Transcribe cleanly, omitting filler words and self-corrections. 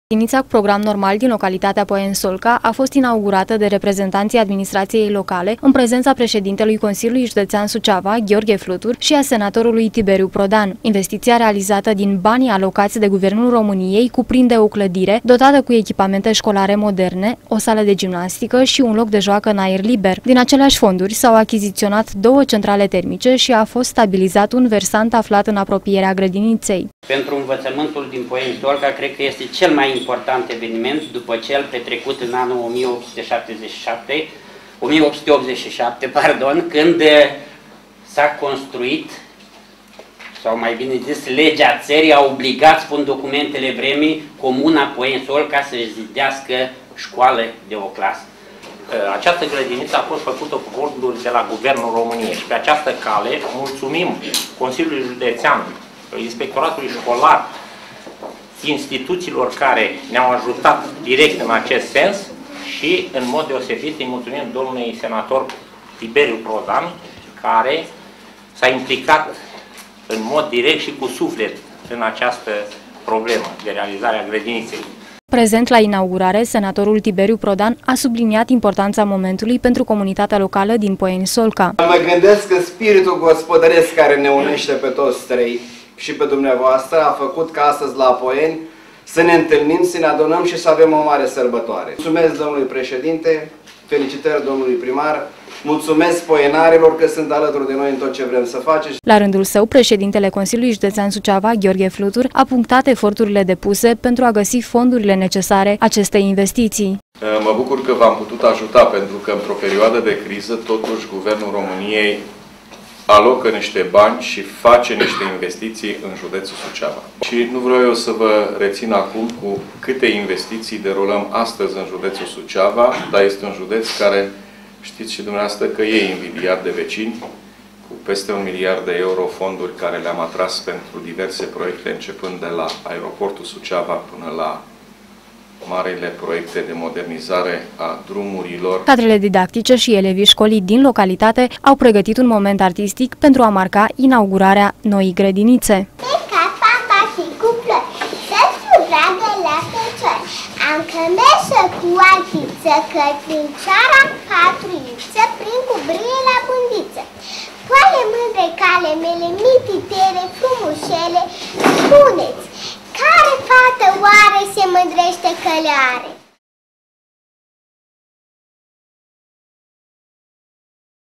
Grădinița cu program normal din localitatea Poieni-Solca a fost inaugurată de reprezentanții administrației locale în prezența președintelui Consiliului Județean Suceava, Gheorghe Flutur, și a senatorului Tiberiu Prodan. Investiția realizată din banii alocați de Guvernul României cuprinde o clădire dotată cu echipamente școlare moderne, o sală de gimnastică și un loc de joacă în aer liber. Din aceleași fonduri s-au achiziționat 2 centrale termice și a fost stabilizat un versant aflat în apropierea grădiniței. Pentru învățământul din Poieni-Solca, cred că este cel mai important eveniment după cel petrecut în anul 1887, când s-a construit, sau mai bine zis, legea țării a obligat, spun documentele vremii, Comuna Poieni-Solca să-și zidească școală de o clasă. Această grădiniță a fost făcută cu fonduri de la Guvernul României și pe această cale mulțumim Consiliului Județean, Inspectoratului Școlar, instituțiilor care ne-au ajutat direct în acest sens și, în mod deosebit, îi mulțumim domnului senator Tiberiu Prodan, care s-a implicat în mod direct și cu suflet în această problemă de realizare a grădiniței. Prezent la inaugurare, senatorul Tiberiu Prodan a subliniat importanța momentului pentru comunitatea locală din Poieni-Solca. Mă gândesc că spiritul gospodăresc care ne unește pe toți trei și pe dumneavoastră a făcut ca astăzi la Poieni să ne întâlnim, să ne adunăm și să avem o mare sărbătoare. Mulțumesc domnului președinte, felicitări domnului primar, mulțumesc poienarilor că sunt alături de noi în tot ce vrem să facem. La rândul său, președintele Consiliului Județean Suceava, Gheorghe Flutur, a punctat eforturile depuse pentru a găsi fondurile necesare acestei investiții. Mă bucur că v-am putut ajuta, pentru că într-o perioadă de criză, totuși, Guvernul României alocă niște bani și face niște investiții în județul Suceava. Și nu vreau eu să vă rețin acum cu câte investiții derulăm astăzi în județul Suceava, dar este un județ care, știți și dumneavoastră, că e invidiat de vecini, cu peste 1 miliard de euro fonduri care le-am atras pentru diverse proiecte, începând de la aeroportul Suceava până la marile proiecte de modernizare a drumurilor. Cadrele didactice și elevii școlii din localitate au pregătit un moment artistic pentru a marca inaugurarea noii grădinițe. Am cămeșă cu archiță, cătrințoara în patruiță, prin cu brie la bundiță. Poale mândre cale mele, mititere, frumușele, spuneți, care fată oare se mândrește că le are?